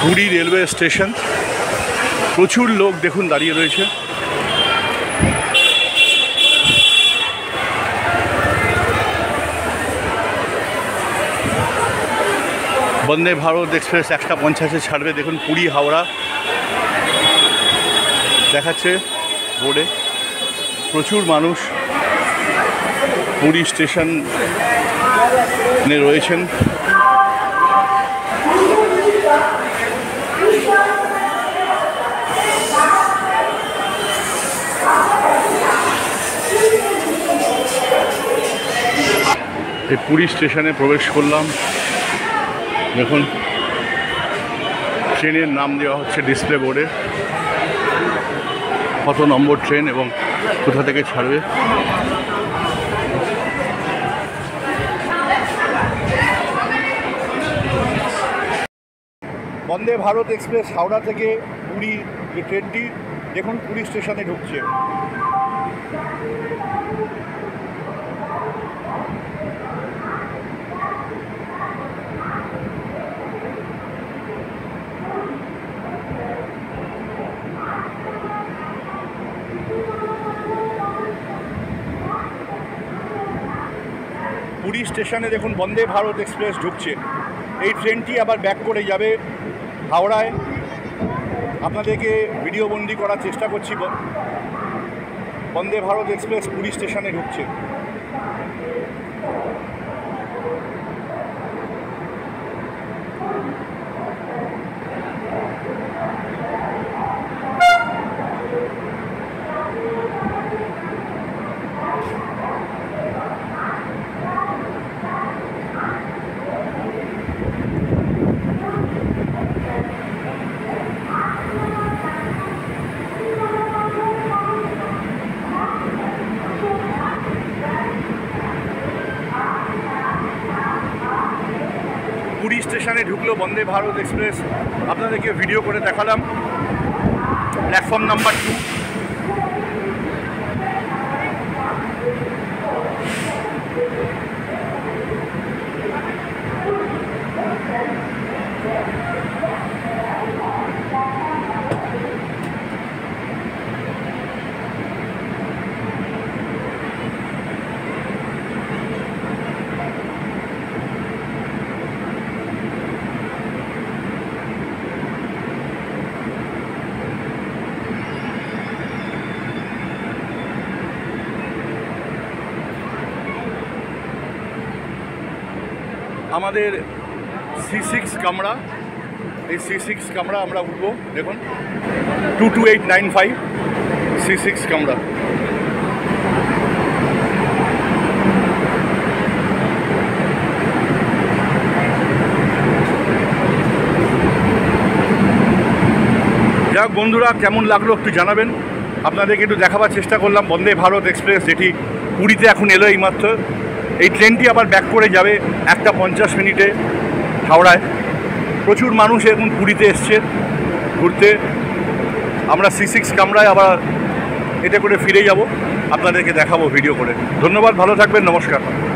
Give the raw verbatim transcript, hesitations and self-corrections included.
Puri railway station, প্রচুর লোক দেখুন দাঁড়িয়ে রয়েছে। বন্দে ভারত এক্সপ্রেস একটা পঞ্চাশে ছাড়বে। দেখুন পুরী হাওড়া দেখাচ্ছে বোর্ডে। প্রচুর মানুষ পুরী স্টেশনে রয়েছেন। এই পুরী স্টেশনে প্রবেশ করলাম। দেখুন ট্রেনের নাম দেওয়া হচ্ছে ডিসপ্লে বোর্ডে, কত নম্বর ট্রেন এবং কোথা থেকে ছাড়বে। বন্দে ভারত এক্সপ্রেস হাওড়া থেকে পুরী যে ট্রেনটি দেখুন পুরী স্টেশনে ঢুকছে। পুরী স্টেশনে দেখুন বন্দে ভারত এক্সপ্রেস ঢুকছে। এই ট্রেনটি আবার ব্যাক করে যাবে হাওড়ায়। আপনাদেরকে ভিডিও বন্দি করার চেষ্টা করছি। বন্দে ভারত এক্সপ্রেস পুরী স্টেশনে ঢুকছে। পুরী স্টেশনে ঢুকলো বন্দে ভারত এক্সপ্রেস। আপনাদেরকে ভিডিও করে দেখালাম। Platform number two. আমাদের সি সিক্স কামরা, এই সি সিক্স কামরা আমরা উঠবো। দেখুন two two eight nine five C six কামরা। যাক বন্ধুরা, কেমন লাগলো একটু জানাবেন। আপনাদেরকে একটু দেখাবার চেষ্টা করলাম বন্দে ভারত এক্সপ্রেস, যেটি পুরীতে এখন এলো এইমাত্র। এই ট্রেনটি আবার ব্যাক করে যাবে একটা পঞ্চাশ মিনিটে হাওড়ায়। প্রচুর মানুষ এখন পুরীতে এসছে ঘুরতে। আমরা সি সিক্স কামরায় আবার এটা করে ফিরে যাব, আপনাদেরকে দেখাবো ভিডিও করে। ধন্যবাদ, ভালো থাকবেন, নমস্কার।